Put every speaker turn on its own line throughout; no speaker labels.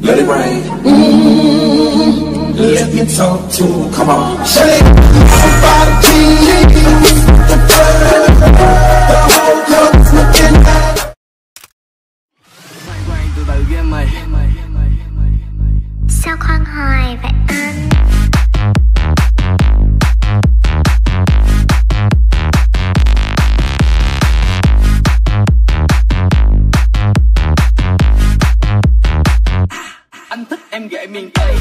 Let it rain. Let me talk to you. Come on. Say somebody. The whole club's looking at.
Quay từ từ game mày.
Sao khoan hoài vậy anh?
Anh thích em gậy miền Tây.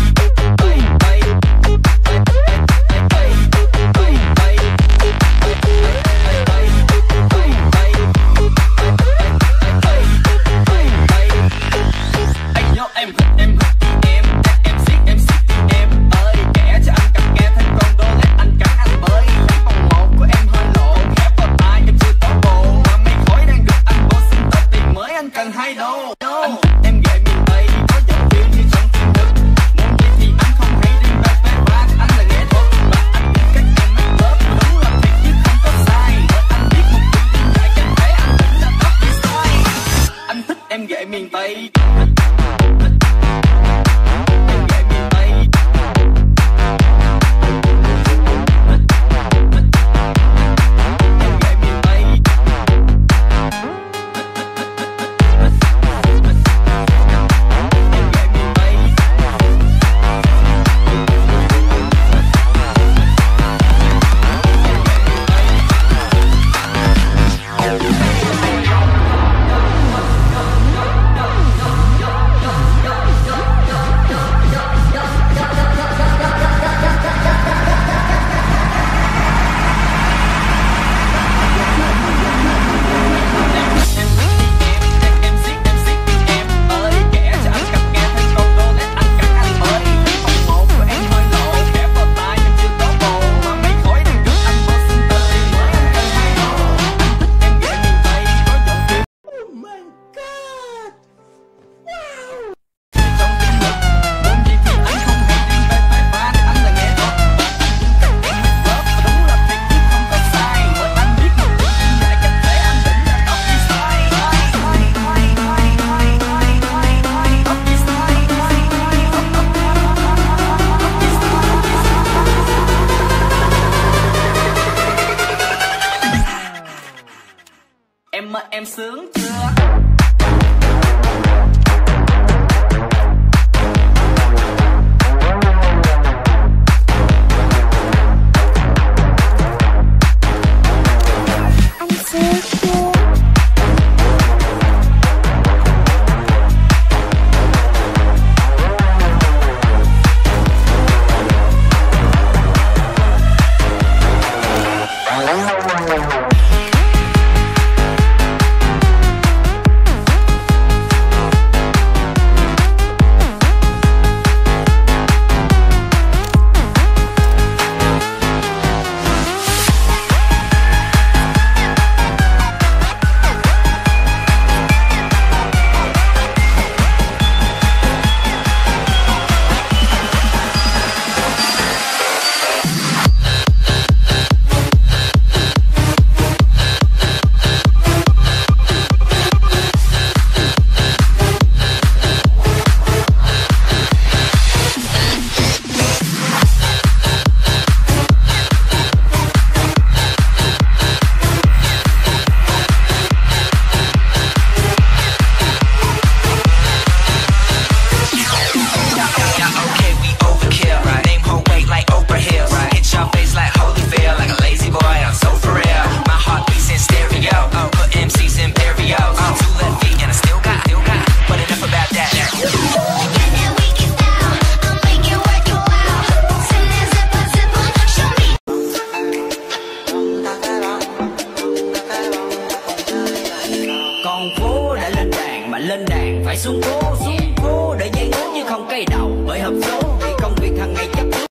Anh nhớ em thích em siết em ơi, kẻ cho anh cầm nghe thêm con đô lét anh cắn anh bơi. Phòng một của em hơi lộ, khép vào tai em chưa có bộ, mà mấy khói đang gửi anh vô xin tao tiền mới anh cần 2 đô. Anh thích em gậy miền Tây, có giọng điệu như trong phim Đức. Muốn gì thì anh không hay đi về phép vang, anh là nghệ thuật và anh biết cách em make love. Đúng là thiệt chứ không có sai, bởi anh biết một chuyện đêm dài chẳng thấy anh tỉnh là top đi style. Anh thích em gậy miền Tây. Em sướng chưa? Con phố đã lên đàn mà lên đàn phải xuống phố để dây ngố chứ không cây đầu bởi hợp số vì công việc hàng ngày chấp